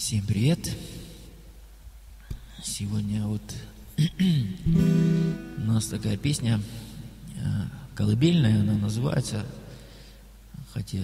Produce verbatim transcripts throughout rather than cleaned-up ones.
Всем привет! Сегодня вот у нас такая песня колыбельная, она называется, хотя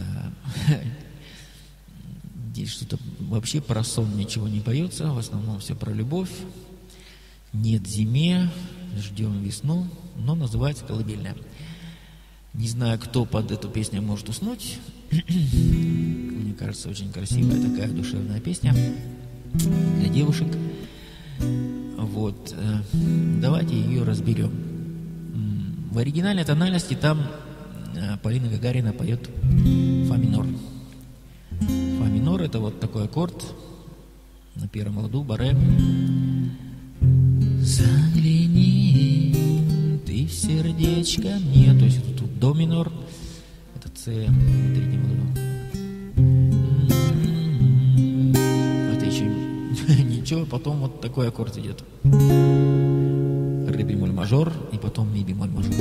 здесь что-то вообще про сон ничего не поется, в основном все про любовь. Нет зиме, ждем весну, но называется колыбельная. Не знаю, кто под эту песню может уснуть. Мне кажется, очень красивая такая душевная песня для девушек. Вот, давайте ее разберем. В оригинальной тональности там Полина Гагарина поет фа минор. Фа минор — это вот такой аккорд на первом ладу, баре. Загляни ты в сердечко мне. То есть тут до минор, это С на третьем ладу. Это еще ничего, потом вот такой аккорд идет. Ре бемоль мажор и потом ми бемоль мажор.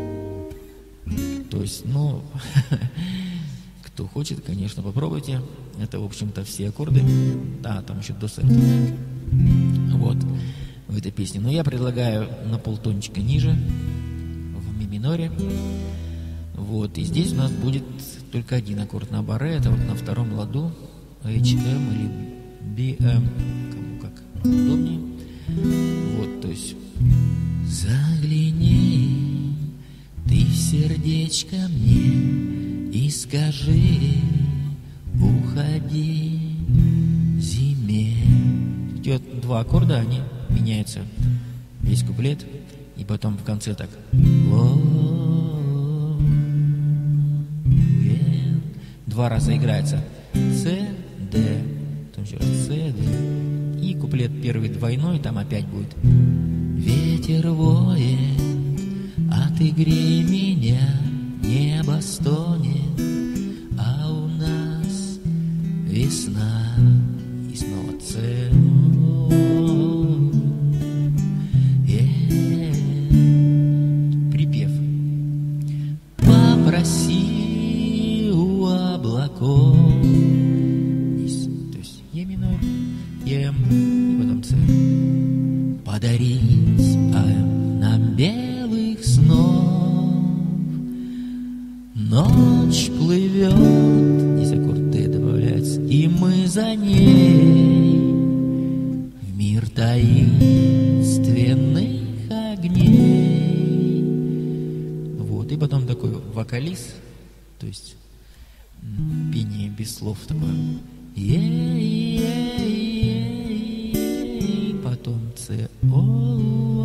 То есть, ну, кто хочет, конечно, попробуйте. Это, в общем-то, все аккорды. Да, там еще до сет. Вот, в этой песне. Но я предлагаю на полтончика ниже, в ми миноре. Вот, и здесь у нас будет только один аккорд на баре. Это вот на втором ладу. эйч эм или би эм. Кому как удобнее. Вот, то есть... Загляни ты в сердечко мне и скажи, уходи зиме. Идет два аккорда, они меняются весь куплет, и потом в конце так. Два раза играется С, Д, потом еще раз С, Д, и куплет первый двойной, там опять будет. Ветер воет, а ты грей меня, небо стонет, а у нас весна. И снова С. Припев. Попроси у облаков. Здесь, то есть Е минор, Е, и потом С. Подарить нам белых снов. Ночь плывет, здесь аккорд Д добавляется, и мы за ней в мир таинственных огней. Вот, и потом такой вокализ, то есть пение без слов такое. Е-е-е-е, потом С, О,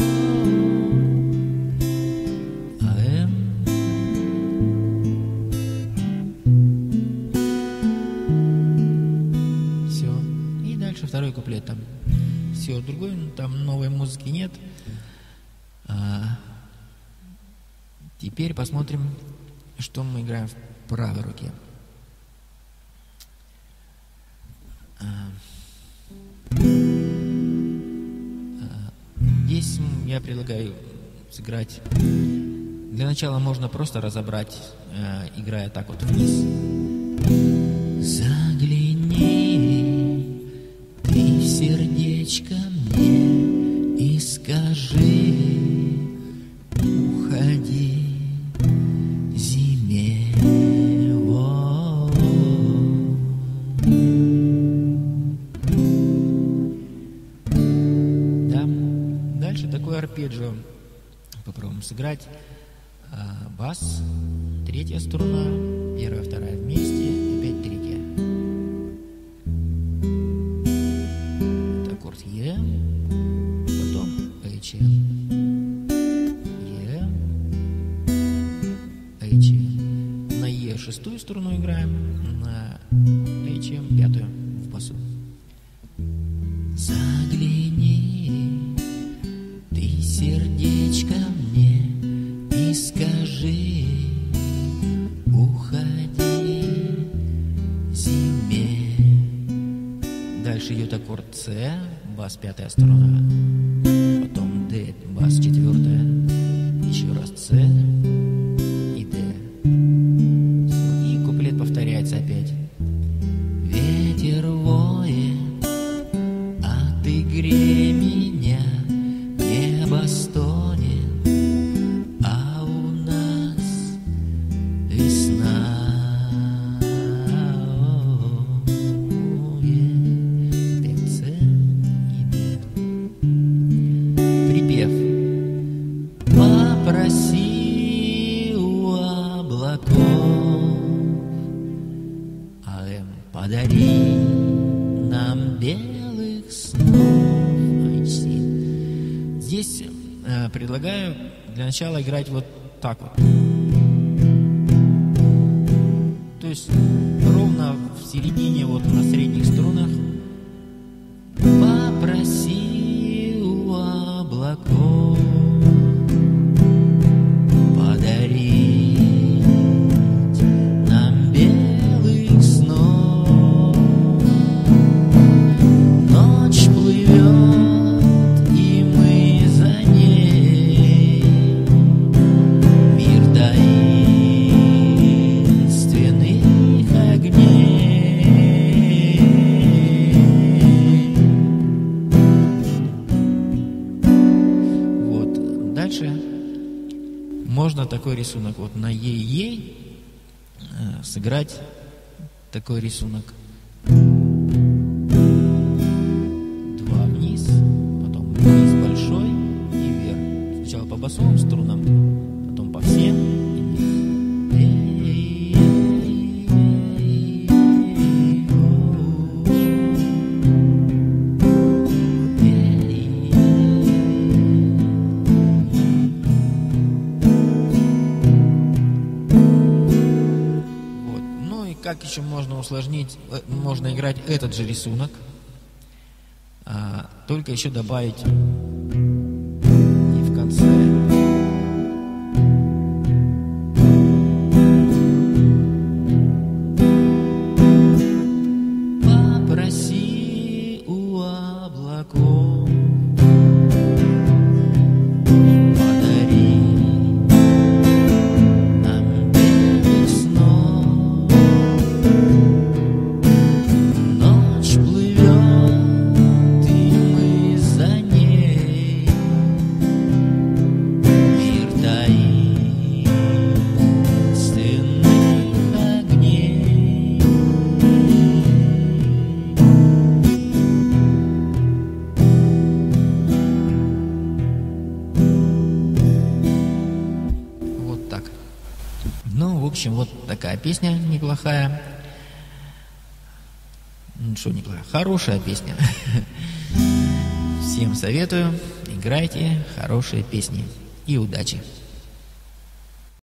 А, М. Все. И дальше второй куплет там. Все, другой, там новой музыки нет. А, теперь посмотрим, что мы играем в правой руке. Здесь я предлагаю сыграть. Для начала можно просто разобрать, э, играя так вот вниз. Загляни ты в сердечко мне и скажи, уходи зиме. Арпеджио попробуем сыграть. А, бас, третья струна, первая, вторая вместе, и опять третья. Это аккорд Е, потом эйч эм, Е, эйч эм. На Е шестую струну играем, на эйч эм пятую в басу. Загляни сердечко мне и скажи, уходи зиме. Дальше идет аккорд С, бас пятая струна, потом Д, бас четвертая, еще раз С и Д. Все, и куплет повторяется опять. Ветер воет, подари нам белых снов. Здесь э, предлагаю для начала играть вот так вот. То есть ровно в середине, вот на средних струнах. Попроси у облаков подарить нам белых снов. Ночь плывет, и мы за ней. Мир таинственных огней. Вот дальше можно такой рисунок вот на ей-ей э, сыграть такой рисунок. Два вниз, потом вниз большой и вверх. Сначала по басовым струнам, потом по всем и вниз. Вот. Ну и как еще можно усложнить, э, можно играть этот же рисунок, а, только еще добавить и в конце. Попроси у облаков подари нам белых снов. Ночь плывет, и мы за ней. Мир таинственных огней. Вот так. Ну, в общем, вот такая песня неплохая. Ну, что неплохая? Хорошая песня. Всем советую. Играйте хорошие песни. И удачи.